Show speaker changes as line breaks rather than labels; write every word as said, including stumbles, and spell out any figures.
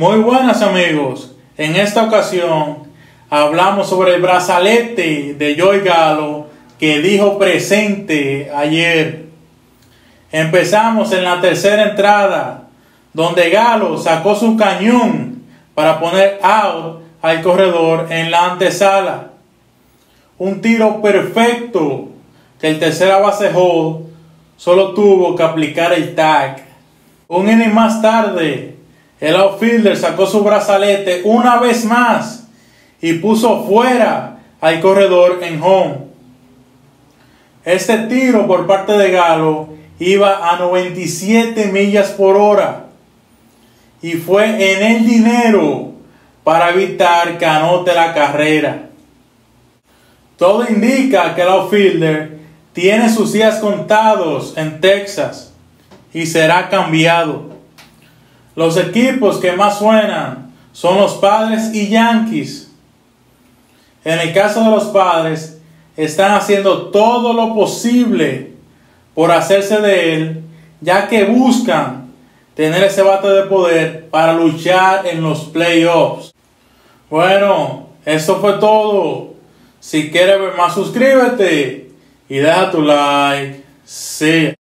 Muy buenas amigos, en esta ocasión hablamos sobre el brazalete de Joey Gallo que dijo presente ayer. Empezamos en la tercera entrada, donde Gallo sacó su cañón para poner out al corredor en la antesala. Un tiro perfecto que el tercera base Hall solo tuvo que aplicar el tag. Un inning más tarde, el outfielder sacó su brazalete una vez más y puso fuera al corredor en home. Este tiro por parte de Gallo iba a noventa y siete millas por hora y fue en el dinero para evitar que anote la carrera. Todo indica que el outfielder tiene sus días contados en Texas y será cambiado. Los equipos que más suenan son los Padres y Yankees. En el caso de los Padres, están haciendo todo lo posible por hacerse de él, ya que buscan tener ese bate de poder para luchar en los playoffs. Bueno, eso fue todo. Si quieres ver más, suscríbete y deja tu like. Sí.